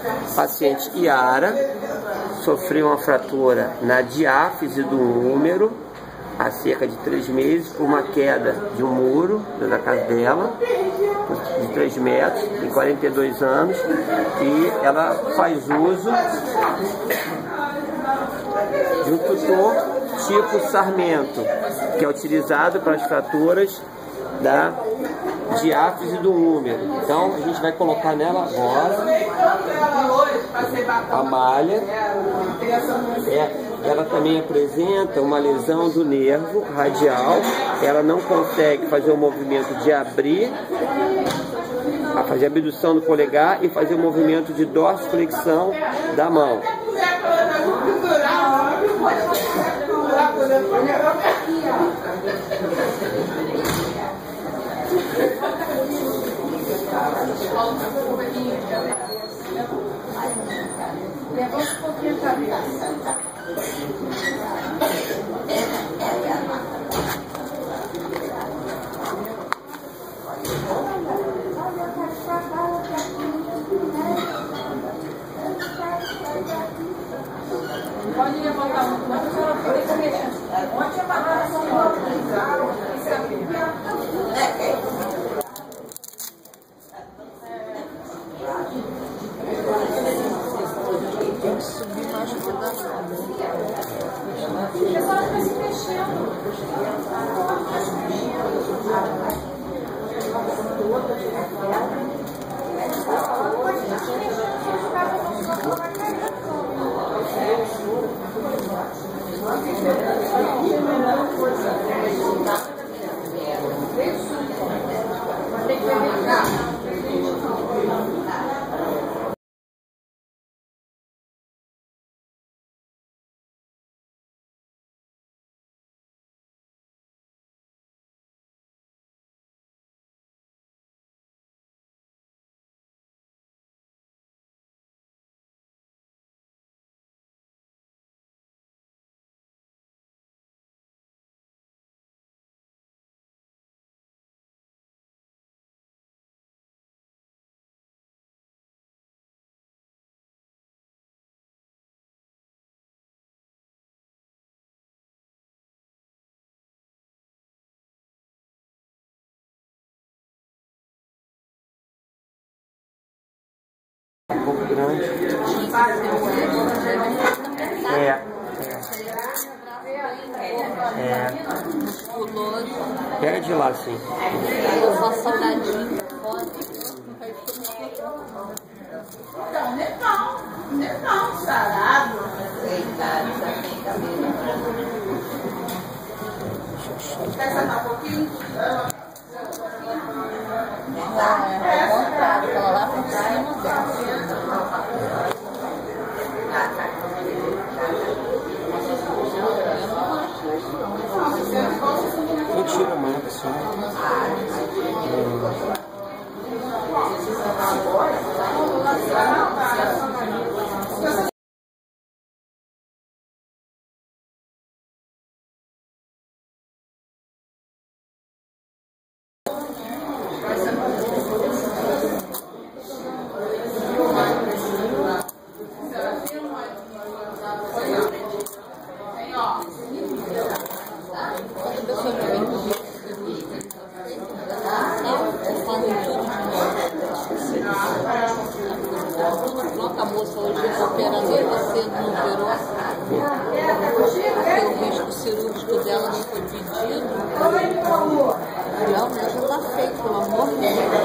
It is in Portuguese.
Paciente Yara sofreu uma fratura na diáfise do úmero há cerca de 3 meses por uma queda de um muro da casa dela, de 3 metros, tem 42 anos, e ela faz uso de um tutor tipo Sarmento, que é utilizado para as fraturas da diáfise do úmero. Então a gente vai colocar nela agora a malha. Ela também apresenta uma lesão do nervo radial. Ela não consegue fazer o movimento de abrir, fazer a abdução do polegar e fazer o movimento de dorsiflexão da mão. Levanta um pouquinho a cabeça. Pode levantar muito, mas a senhora pode comer. Onde a palavra tem que subir mais para dar. A senhora vai se mexendo. Um pouco grande. Musculoso. Pega de lá, sim. Eu faço salgadinho. Não, sarado. Quer sentar um pouquinho? Ela lá por cima dela. Tira a mão, pessoal. A moça hoje operadora, você não operou, porque o risco cirúrgico dela não foi pedido. Não, mas já está feito, pelo amor de Deus.